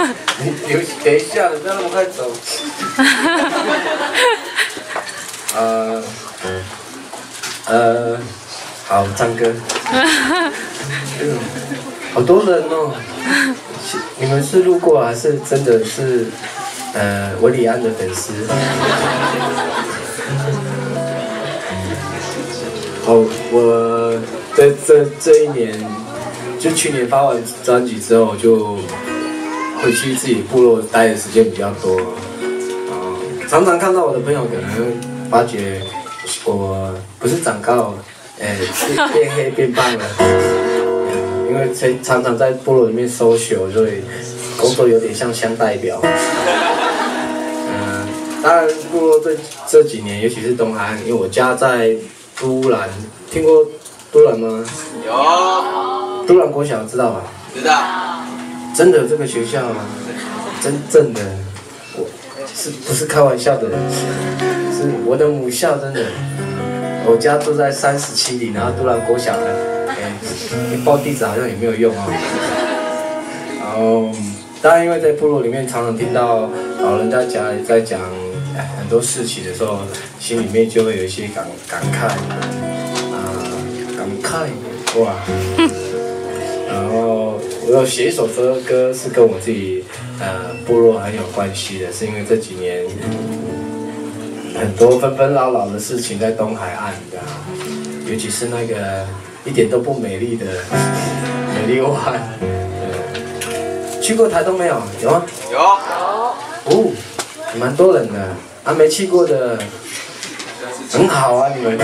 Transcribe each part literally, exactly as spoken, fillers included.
你留等一下，你不要那么快走。呃呃，好，唱歌。嗯，好多人哦。你们是路过还是真的是呃文理安的粉丝？哦，我在这这一年，就去年发完专辑之后，就回去自己部落待的时间比较多。啊，常常看到我的朋友可能发觉我不是长高，哎，是变黑变胖了。因为常常在部落里面social，所以工作有点像乡代表。嗯，当然部落这这几年，尤其是东海岸，因为我家在都兰，听过都兰吗？ 有。 都兰国小知道吧？ 知道。 真的这个学校啊，真正的，我是不是开玩笑的？是我的母校，真的。我家住在三十七里，然后都兰国小呢。你报地址好像也没有用啊。然后，当然因为在部落里面常常听到老人家讲在讲很多事情的时候，心里面就会有一些感感慨，啊、呃，感慨，哇。然后我有写一首歌，歌是跟我自己呃部落很有关系的，是因为这几年很多纷纷扰扰的事情在东海岸的，尤其是那个。一点都不美丽的美丽湾，对，去过台东没有？有吗？ 有。 哦，蛮多人的，啊，没去过的，很好啊，你们，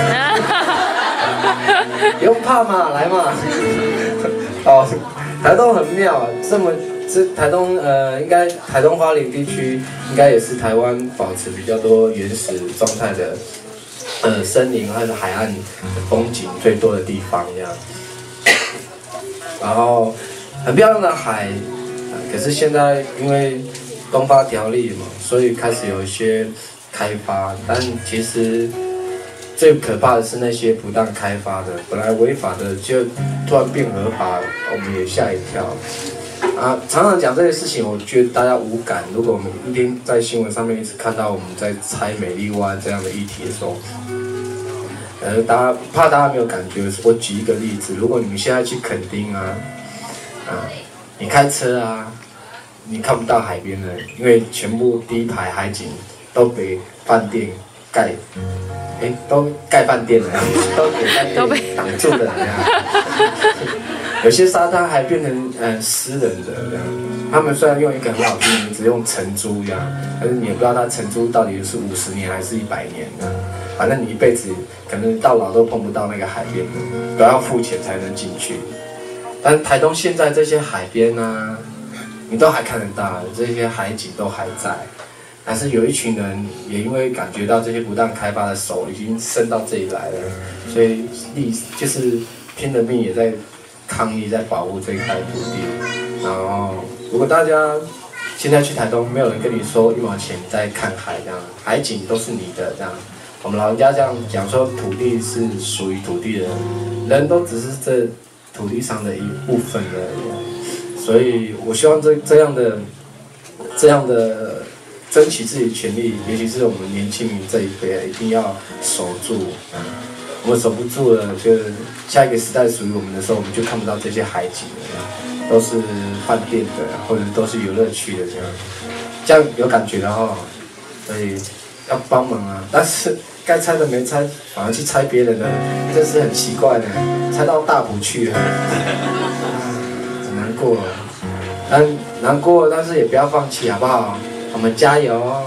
不用怕嘛，来嘛。哦，台东很妙啊，这么这台东呃，应该台东花莲地区应该也是台湾保持比较多原始状态的。呃，森林还是海岸的风景最多的地方这样，然后很漂亮的海，呃、可是现在因为东发条例嘛，所以开始有一些开发，但其实最可怕的是那些不当开发的，本来违法的就突然变合法，我们也吓一跳。啊，常常讲这些事情，我觉得大家无感。如果我们一天在新闻上面一直看到我们在拆美丽湾这样的议题的时候，呃，大家怕大家没有感觉。我举一个例子，如果你们现在去垦丁啊，啊，你开车啊，你看不到海边的，因为全部第一排海景都被饭店盖，哎，都盖饭店了，都给饭店挡住了呀。有些沙滩还变成呃私人的这样，他们虽然用一个很好听的名字，用承租这样，但是你也不知道他承租到底是五十年还是一百年的，反正你一辈子可能到老都碰不到那个海边的，都要付钱才能进去。但台东现在这些海边啊，你都还看得到，这些海景都还在，但是有一群人也因为感觉到这些不当开发的手已经伸到这里来了，所以力就是拼了命也在抗议，在保护这一块土地。然后，如果大家现在去台东，没有人跟你说一毛钱在看海这样，海景都是你的这样。我们老人家这样讲说，土地是属于土地的，人都只是这土地上的一部分而已。所以我希望这这样的这样的争取自己的权利，尤其是我们年轻人这一辈，一定要守住。我们守不住了，就下一个时代属于我们的时候，我们就看不到这些海景了，都是饭店的，或者都是游乐区的这样。这样有感觉的哈，所以要帮忙啊。但是该拆的没拆，反而去拆别人的，这是很奇怪的，拆到大埔去了，很难过。但难过，但是也不要放弃，好不好？我们加油哦！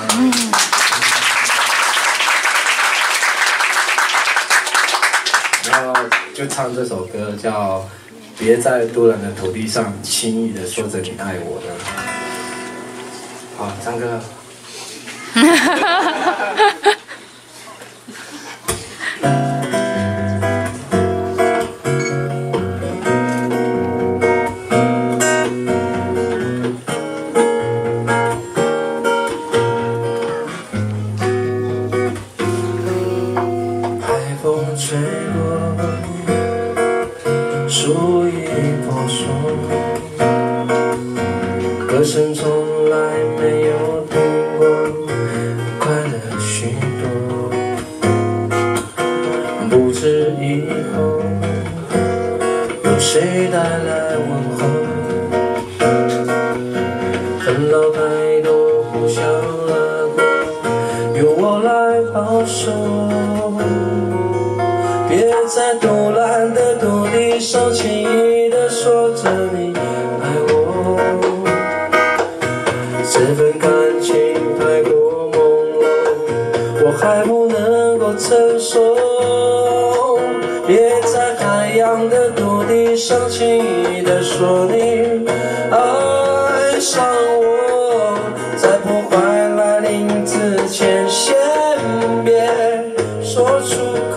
然后就唱这首歌，叫《别在都兰的土地上轻易的说着你爱我》的。好，唱歌。吹过，树已婆娑， 歌声从来没有停过，快乐许多。不知以后有谁带来问候，纷扰太多，不想而过，由我来保守。别再杜烂的土地上轻易地说着你爱我，这份感情太过朦胧，我还不能够承受。别在海洋的土地上轻易地说你爱上我，在破坏来临之前，先别说出口。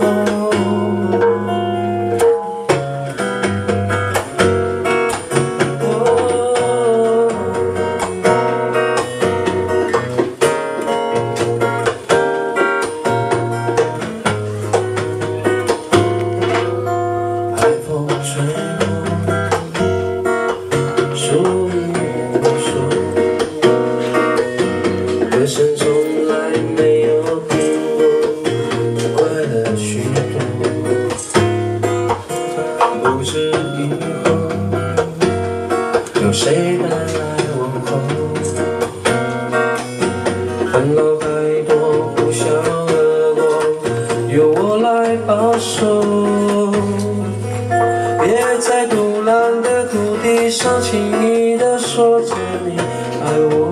歌声从来没有停过，快乐许多。不知以后有谁带来问候，纷扰太多，不想而过，由我来保守。别在杜烂的土地上轻易地说着你爱我，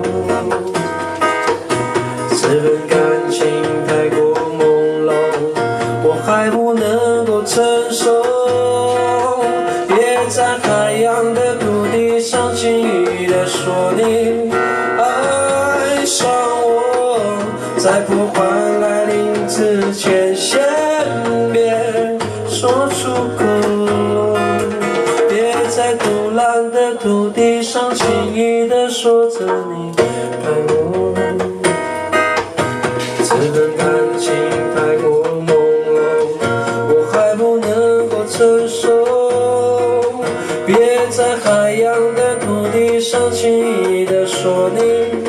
这份感情太过朦胧，我还不能够承受。别在海洋的土地上轻易地说你爱上我，在破坏来临之前，先别说出口。别在杜烂的土地上轻易地说着你爱我，这份感情太过朦胧，我还不能够承受。别在海洋的土地上轻易地说你